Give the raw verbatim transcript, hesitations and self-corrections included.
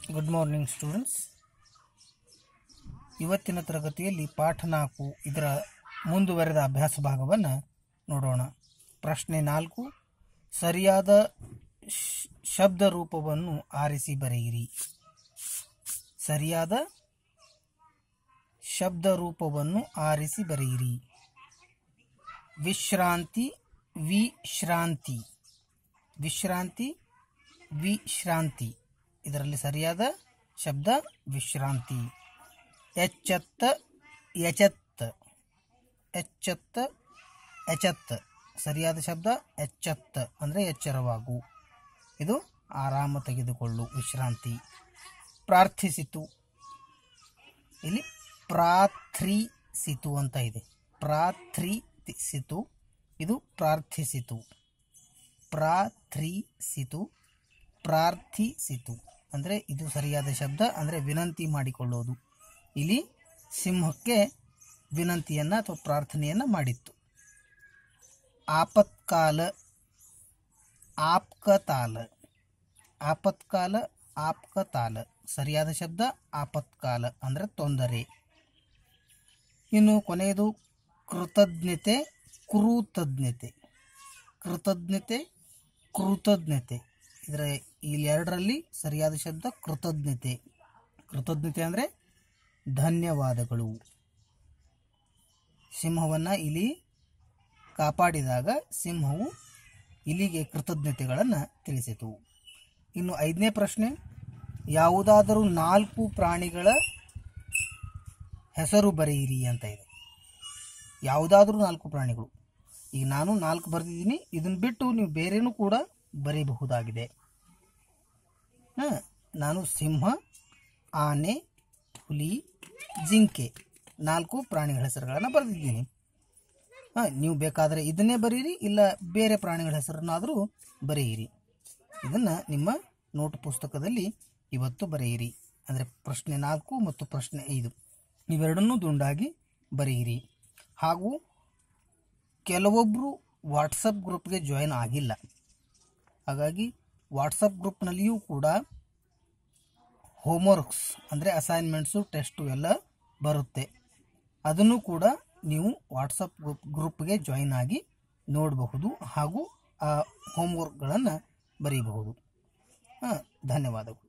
Good morning students. ಇವತ್ತಿನ ತರಗತಿಯಲ್ಲಿ ಪಾಠ ನಾಲ್ಕು ಇದರ ಮುಂದುವರೆದ ಅಭ್ಯಾಸ ಭಾಗವನ್ನು ನೋಡೋಣ. ಪ್ರಶ್ನೆ ನಾಲ್ಕು, ಸರಿಯಾದ ಶಬ್ದ ರೂಪವನ್ನು ಆರಿಸಿ ಬರೆಯಿರಿ. ಸರಿಯಾದ ಶಬ್ದ ರೂಪವನ್ನು ಆರಿಸಿ ಬರೆಯಿರಿ. ವಿಶ್ರಾಂತಿ, ವಿಶ್ರಾಂತಿ, ವಿಶ್ರಾಂತಿ, ವಿಶ್ರಾಂತಿ. ಇದರಲ್ಲಿ ಸರಿಯಾದ ಶಬ್ದ ವಿಶ್ರಾಂತಿ. ಎಚ್ಚತ್ತ, ಎಚತ್ತ, ಎಚ್ಚತ್ತ, ಎಚತ್ತ. ಸರಿಯಾದ ಶಬ್ದ ಎಚ್ಚತ್ತ ಅಂದರೆ ಎಚ್ಚರವಾಗು, ಇದು ಆರಾಮ ತೆಗೆದುಕೊಳ್ಳು, ವಿಶ್ರಾಂತಿ. ಪ್ರಾರ್ಥಿಸಿತು, ಇಲ್ಲಿ ಪ್ರಾರ್ಥಿಸಿತು ಅಂತ ಇದೆ. ಪ್ರಾರ್ಥಿಸಿತು, ಇದು ಪ್ರಾರ್ಥಿಸಿತು. ಪ್ರಾರ್ಥಿಸಿತು, ಪ್ರಾರ್ಥಿಸಿತು ಅಂದರೆ ಇದು ಸರಿಯಾದ ಶಬ್ದ, ಅಂದರೆ ವಿನಂತಿ ಮಾಡಿಕೊಳ್ಳೋದು. ಇಲ್ಲಿ ಸಿಂಹಕ್ಕೆ ವಿನಂತಿಯನ್ನು ಅಥವಾ ಪ್ರಾರ್ಥನೆಯನ್ನು ಮಾಡಿತ್ತು. ಆಪತ್ಕಾಲ, ಆಪ್ಕತಾಲ, ಆಪತ್ಕಾಲ, ಆಪ್ಕತಾಲ. ಸರಿಯಾದ ಶಬ್ದ ಆಪತ್ಕಾಲ ಅಂದರೆ ತೊಂದರೆ. ಇನ್ನು ಕೊನೆಯದು ಕೃತಜ್ಞತೆ, ಕೃತಜ್ಞತೆ, ಕೃತಜ್ಞತೆ, ಕೃತಜ್ಞತೆ. ಇದರ ಇಲ್ಲಿ ಎರಡರಲ್ಲಿ ಸರಿಯಾದ ಶಬ್ದ ಕೃತಜ್ಞತೆ. ಕೃತಜ್ಞತೆ ಅಂದರೆ ಧನ್ಯವಾದಗಳು. ಸಿಂಹವನ್ನು ಇಲಿ ಕಾಪಾಡಿದಾಗ ಸಿಂಹವು ಇಲಿಗೆ ಕೃತಜ್ಞತೆಗಳನ್ನು ತಿಳಿಸಿತು. ಇನ್ನು ಐದನೇ ಪ್ರಶ್ನೆ, ಯಾವುದಾದರೂ ನಾಲ್ಕು ಪ್ರಾಣಿಗಳ ಹೆಸರು ಬರೆಯಿರಿ ಅಂತ ಇದೆ. ಯಾವುದಾದ್ರೂ ನಾಲ್ಕು ಪ್ರಾಣಿಗಳು. ಈಗ ನಾನು ನಾಲ್ಕು ಬರೆದಿದ್ದೀನಿ, ಇದನ್ನು ಬಿಟ್ಟು ನೀವು ಬೇರೆನೂ ಕೂಡ ಬರೆಯಬಹುದಾಗಿದೆ. ಹಾಂ, ನಾನು ಸಿಂಹ, ಆನೆ, ಹುಲಿ, ಜಿಂಕೆ ನಾಲ್ಕು ಪ್ರಾಣಿಗಳ ಹೆಸರುಗಳನ್ನು ಬರೆದಿದ್ದೀನಿ. ಹಾಂ, ನೀವು ಬೇಕಾದರೆ ಇದನ್ನೇ ಬರೀರಿ, ಇಲ್ಲ ಬೇರೆ ಪ್ರಾಣಿಗಳ ಹೆಸರನ್ನಾದರೂ ಬರೆಯಿರಿ. ಇದನ್ನು ನಿಮ್ಮ ನೋಟ್ ಪುಸ್ತಕದಲ್ಲಿ ಇವತ್ತು ಬರೆಯಿರಿ. ಅಂದರೆ ಪ್ರಶ್ನೆ ನಾಲ್ಕು ಮತ್ತು ಪ್ರಶ್ನೆ ಐದು ಇವೆರಡನ್ನೂ ದುಂಡಾಗಿ ಬರೆಯಿರಿ. ಹಾಗೂ ಕೆಲವೊಬ್ಬರು ವಾಟ್ಸಪ್ ಗ್ರೂಪ್ಗೆ ಜಾಯಿನ್ ಆಗಿಲ್ಲ, ಹಾಗಾಗಿ ವಾಟ್ಸಪ್ ಗ್ರೂಪ್ನಲ್ಲಿಯೂ ಕೂಡ ಹೋಮ್ವರ್ಕ್ಸ್ ಅಂದರೆ ಅಸೈನ್ಮೆಂಟ್ಸು, ಟೆಸ್ಟು ಎಲ್ಲ ಬರುತ್ತೆ. ಅದನ್ನು ಕೂಡ ನೀವು ವಾಟ್ಸಪ್ ಗ್ರೂಪ್ ಗ್ರೂಪ್ಗೆ ಜಾಯಿನ್ ಆಗಿ ನೋಡಬಹುದು ಹಾಗೂ ಆ ಹೋಮ್ವರ್ಕ್ಗಳನ್ನು ಬರೀಬಹುದು. ಹಾಂ, ಧನ್ಯವಾದಗಳು.